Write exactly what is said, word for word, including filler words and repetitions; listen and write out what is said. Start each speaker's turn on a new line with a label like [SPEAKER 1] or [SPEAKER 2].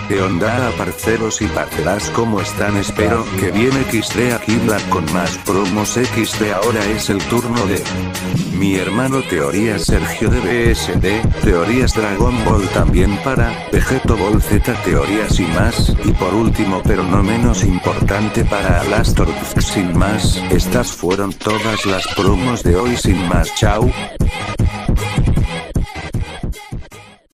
[SPEAKER 1] ¿Qué onda, parceros y parceras? ¿Cómo están? Espero que bien. X D aquí Black con más promos. X D ahora es el turno de mi hermano Teorías Sergio de B S D, Teorías Dragon Ball también para Vegeto Ball Z, Teorías y más, y por último pero no menos importante para Alastor. Sin más, estas fueron todas las promos de hoy. Sin más, chao.